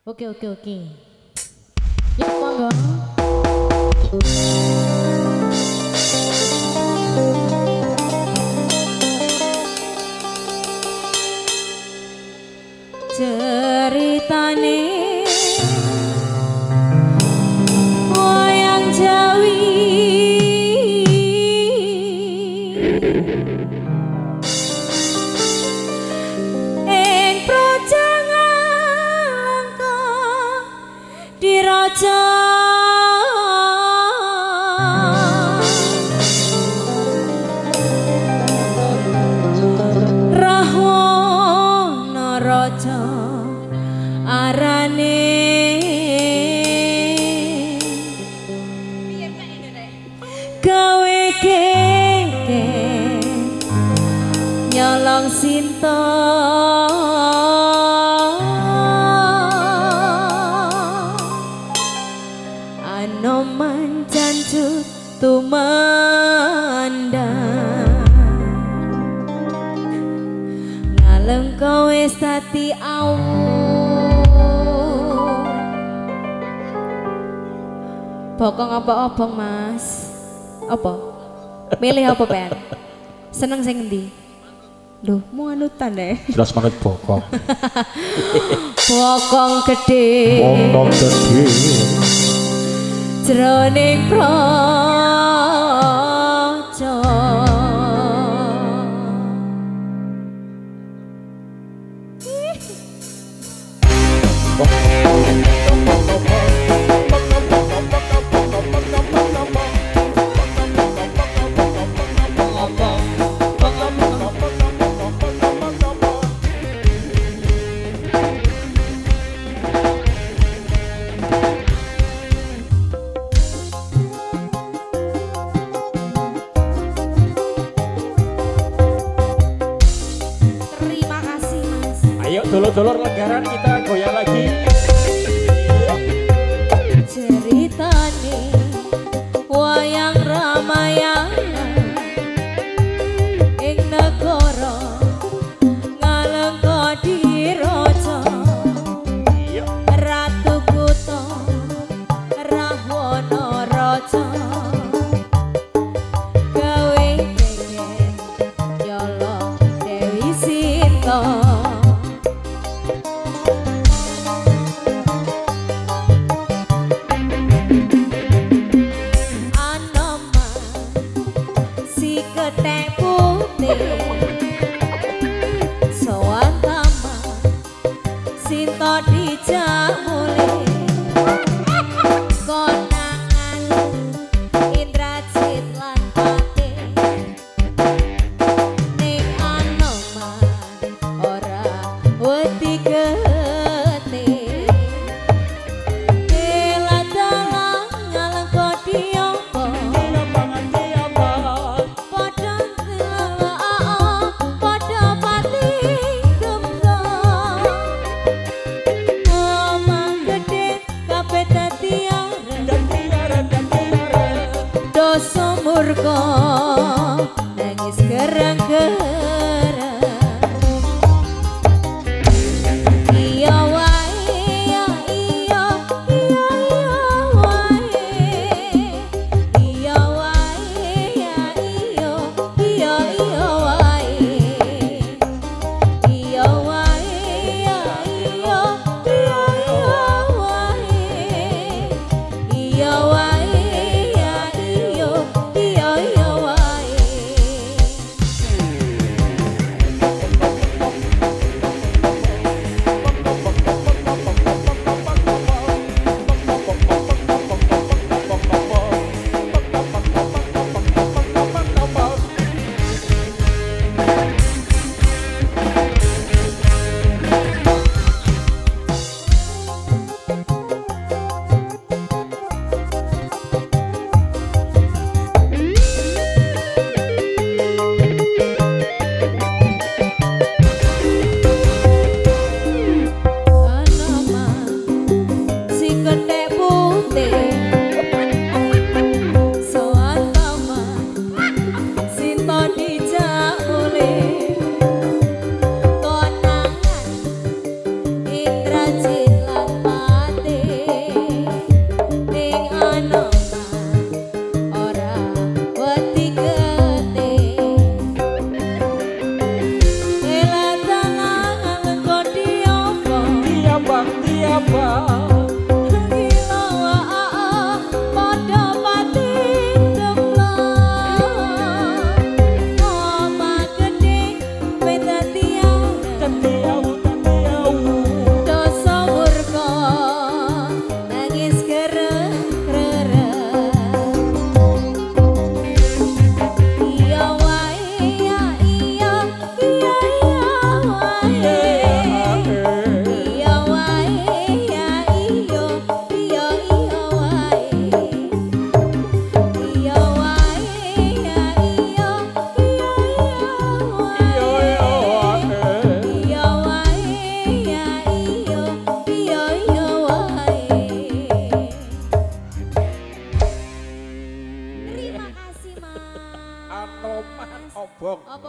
Oke oke oke. Yuk monggo. Ceritane wayang Jawi ing Projangalengka diraja Rahwana raja arane gawe keke nyolong sinta anoman jancut tumandang ngaleng kowe stati Bokong apa obong mas? Apa? Milih apa pen? Seneng sing endi? Duh, mau anutan deh. Jelas banget bokong. Bokong gede. Bokong gede. Jroning praja. Ayo dulur-dulur legaran kita goyang lagi. Ceritane wayang Ramayana ing negara Ngalengka diraja Ratu Kuta Rahwana raja gawe geger nyolong Dewi Sinta Sinta dijamule konangan Indrajit lan Pati ning Anoman ora wedi gete Delah-dalah Ngalengka diompo padha ndelok padha pati gembong dosa murka nangis gerang-gerang iya wae ya iya wae iya wae ya iya wae iya wae ya iya wae iya wae ya iya wae Anoman obong.